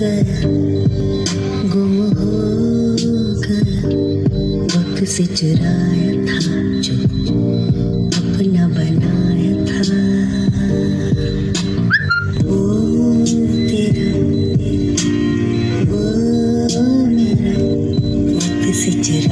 गया, गुम हो गया, वक्त से चुराया था जो अपना बनाया था। वो तेरा वो मेरा, वक्त से चुराया